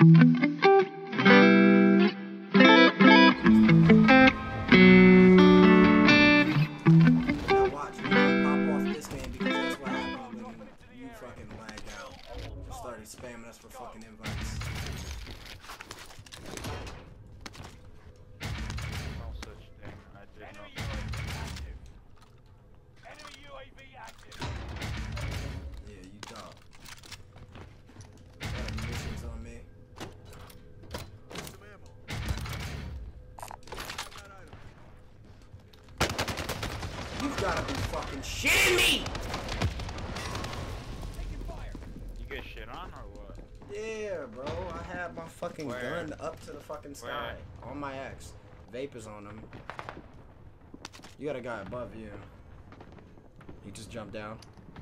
watch, you're gonna pop off this game because that's what happens when you fucking lag out. Just started spamming us for fucking invites. No such thing. I did not. Enemy UAV active. Yeah, you dumb. Got munitions on me. You've gotta be fucking shitting me! You get shit on or what? Yeah, bro. I had my fucking Where? gun up to the fucking sky. On my X. Vapors on him. You got a guy above you. He just jumped down.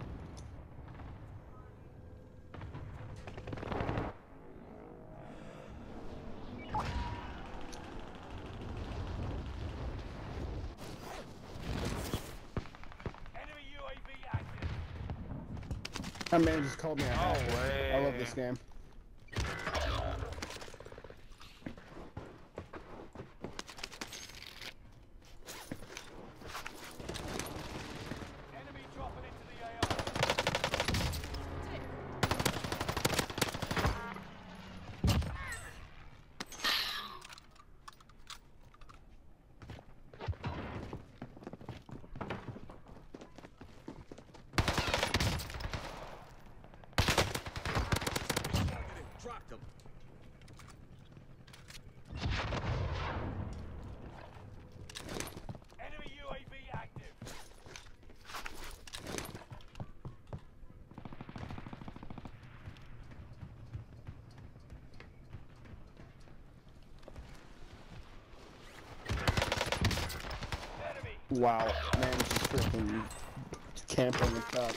Enemy UAV active. That man just called me a hacker. way. I love this game. Enemy dropping into the AR. Dropped him. Enemy UAV active. Enemy. Wow, man, just freaking camping the top.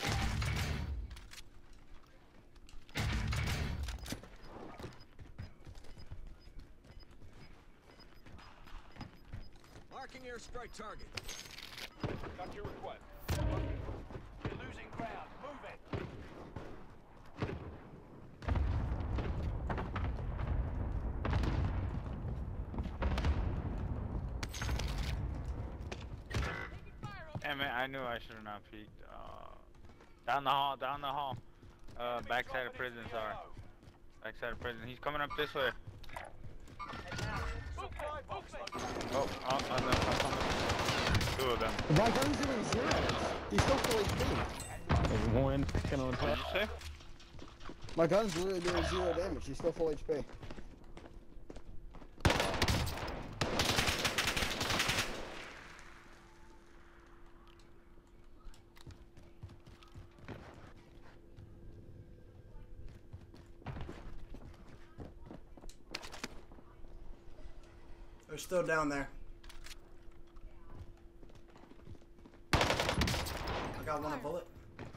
Marking airstrike target. Got your request. You're losing ground. Move it. Damn it, I knew I should have not peeked. Down the hall, down the hall. Enemy Backside of dropping prison, into the sorry. AO. Backside of prison. He's coming up this way. Supply box located. Oh, I'm coming. Two of them. My gun's doing zeros. He's still fully HP. There's one picking on What top. did you say? My gun's literally doing 0 damage. He's still full HP. They're still down there. I got one a bullet.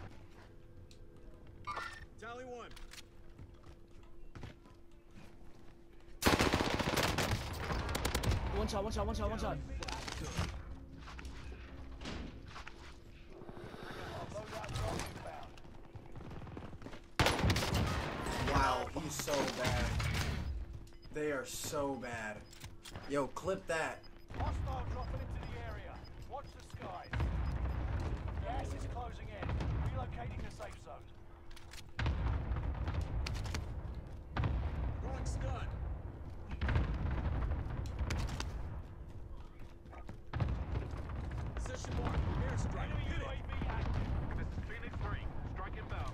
Tally 1. One shot, one shot, one shot, one shot. Wow, he's so bad. They are so bad. Yo, clip that. Hostile dropping into the area. Watch the skies. Gas is closing in. Relocating the safe zone. Throwing stun. Position mark. Airstrike. Enemy Hit it. UAV active. This is Phoenix 3. Strike inbound.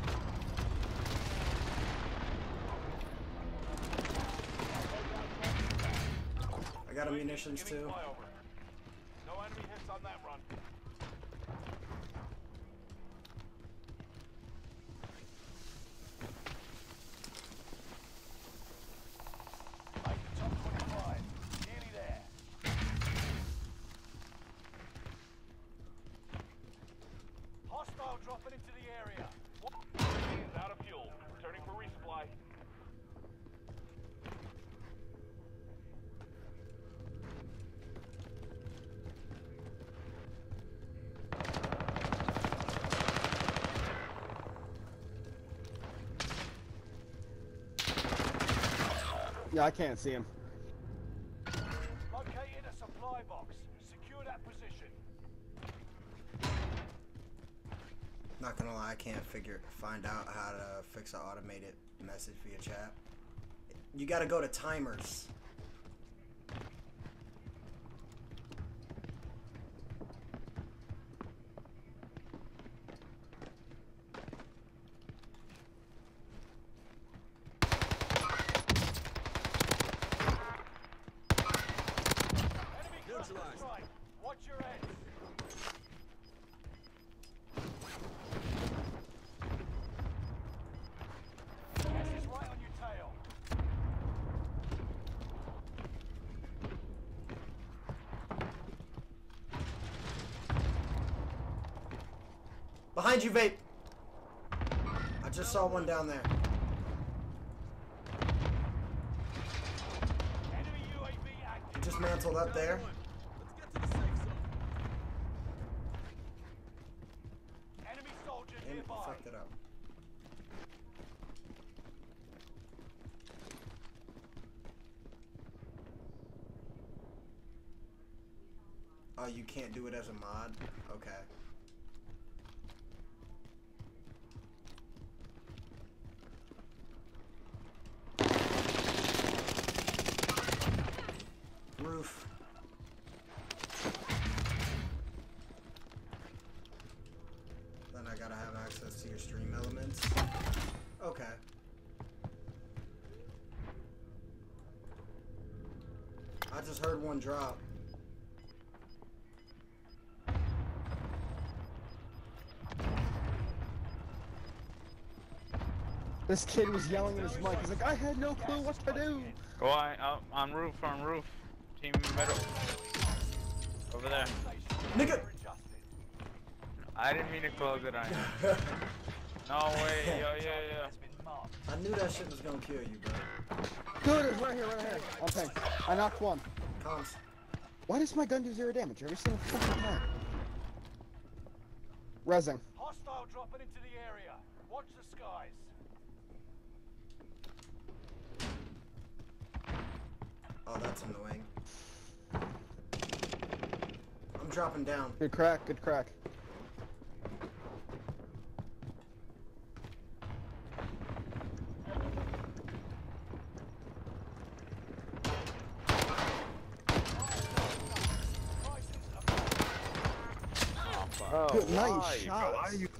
I got munitions Giving too. flyover. No enemy hits on that run. Make the top 25. Nearly there. Hostile dropping into the area. Is out of fuel. Returning for resupply. Yeah, I can't see him. Located a supply box. Secure that position. Not gonna lie, I can't find out how to fix an automated message via chat. You gotta go to timers. Enemy cluster Neutralized. strike. Watch your head. Gas is right on your tail. Behind you, Vape! I just saw one down there. Enemy UAV active. He just mantled up there. Let's get to the safe zone. Enemy soldier Damn it, nearby. you fucked it up. Oh, you can't do it as a mod? Okay. Roof. Then I gotta have access to your stream elements. Okay. I just heard one drop. This kid was yelling in his mic. He's like, I had no clue what to do. Go on roof, on roof. Team middle. Over there. Nigga! I didn't mean to close it on you. No way, yo. Has been marked. I knew that shit was gonna kill you, bro. Dude, it's right here, right here. On tank. I knocked one. Comms. Why does my gun do 0 damage every single fucking time? Rezzing. Hostile dropping into the area. Watch the skies. Oh, that's annoying. I'm dropping down. Good crack, good crack. Oh, Good, nice why, shot. bro? Why are you?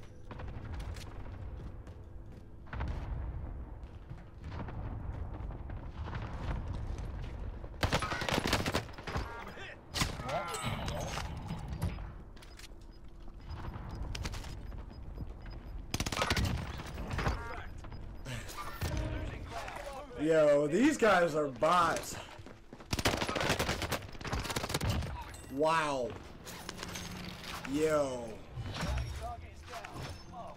Yo, these guys are bots. Wow. Yo. Target is down. Marvelous.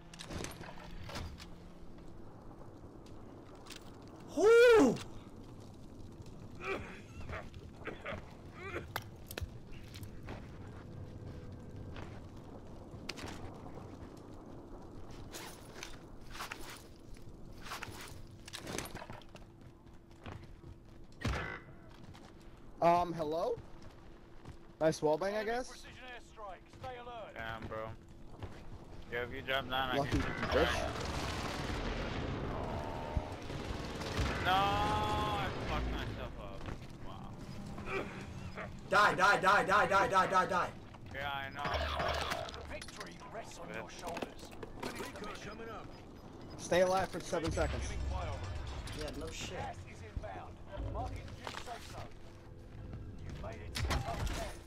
Whoo! Hello? Nice wallbang, I guess? Precision airstrike. Stay alert. Damn, bro. Yo, if you drop down, Lucky I can. bitch. No, I fucked myself up. Wow. Die. Yeah, I know. Victory rests on your shoulders. Recon coming up. Stay alive for 7 seconds. Giving flyover. Yeah, no shit. Gas is inbound. Marking new safe zone. You've made it to the top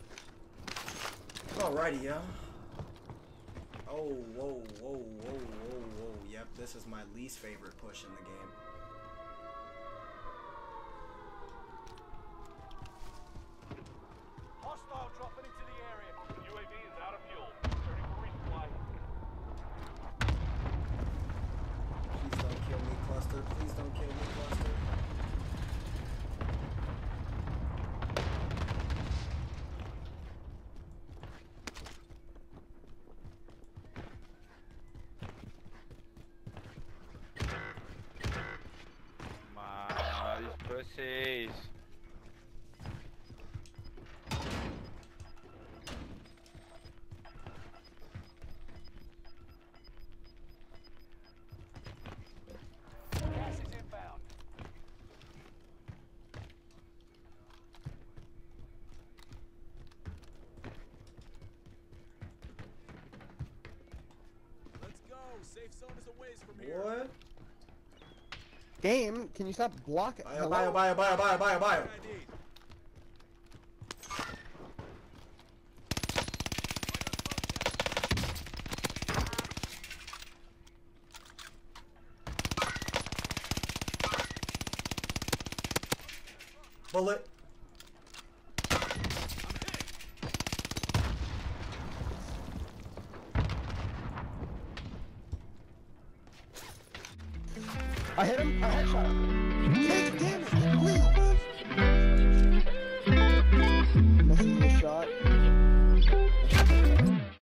10. Alrighty, yo. Oh, whoa. Yep, this is my least favorite push in the game. Hostile dropping into the area. UAV is out of fuel. Returning for resupply. Please don't kill me, Cluster. Please don't kill me, Cluster. Pussies. Gas is inbound. Let's go. Safe zone is a ways from here. What? Game, can you stop blocking? Bio. ID. Bullet. I hit him. I headshot him. Take